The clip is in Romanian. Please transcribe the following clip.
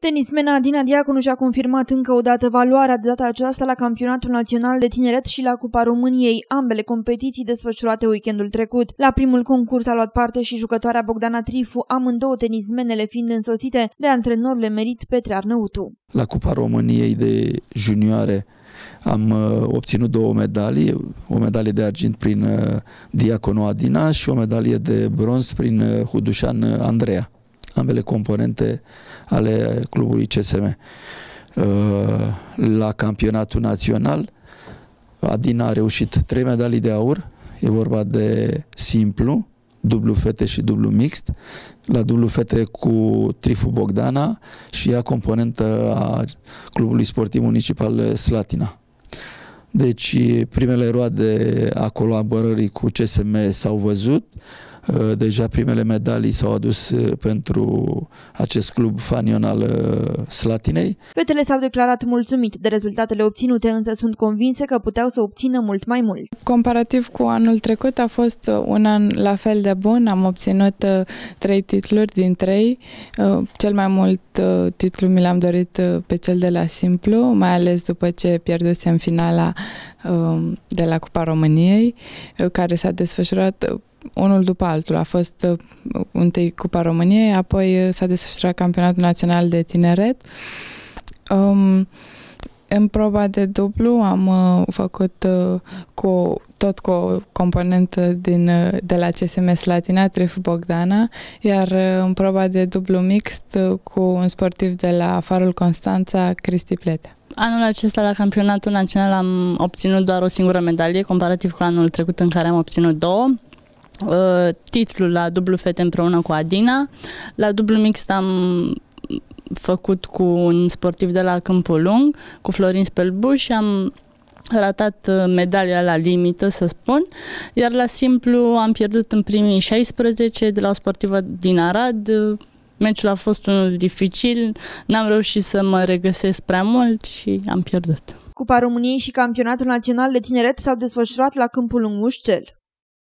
Tenismena Adina Diaconu și-a confirmat încă o dată valoarea, de data aceasta la Campionatul Național de Tineret și la Cupa României, ambele competiții desfășurate weekendul trecut. La primul concurs a luat parte și jucătoarea Bogdana Trifu, amândouă tenismenele fiind însoțite de antrenorul emerit Petre Arnăutu. La Cupa României de junioare am obținut 2 medalii, o medalie de argint prin Diaconu Adina și o medalie de bronz prin Hudușan Andreea, ambele componente ale clubului CSM. La campionatul național, Adina a reușit 3 medalii de aur, e vorba de simplu, dublu fete și dublu mixt, la dublu fete cu Trifu Bogdana și ea componentă a Clubului Sportiv Municipal Slatina. Deci primele roade a colaborării cu CSM s-au văzut, deja primele medalii s-au adus pentru acest club fanion al Slatinei. Fetele s-au declarat mulțumite de rezultatele obținute, însă sunt convinse că puteau să obțină mult mai mult. Comparativ cu anul trecut a fost un an la fel de bun, am obținut 3 titluri din 3. Cel mai mult titlu mi l-am dorit pe cel de la simplu, mai ales după ce pierdusem finala de la Cupa României, care s-a desfășurat unul după altul. A fost întâi Cupa României, apoi s-a desfășurat Campionatul Național de Tineret. În proba de dublu am făcut tot cu o componentă de la CSM Slatina, Trifu Bogdana, iar în proba de dublu mixt cu un sportiv de la Farul Constanța, Cristi Plete. Anul acesta la Campionatul Național am obținut doar o singură medalie, comparativ cu anul trecut în care am obținut 2. Titlul la dublu fete împreună cu Adina. La dublu mixt am făcut cu un sportiv de la Câmpul Lung, cu Florin Spelbuș, și am ratat medalia la limită, să spun, iar la simplu am pierdut în primii 16 de la o sportivă din Arad. Meciul a fost unul dificil, n-am reușit să mă regăsesc prea mult și am pierdut. Cupa României și Campionatul Național de Tineret s-au desfășurat la Câmpul Lung Mușcel.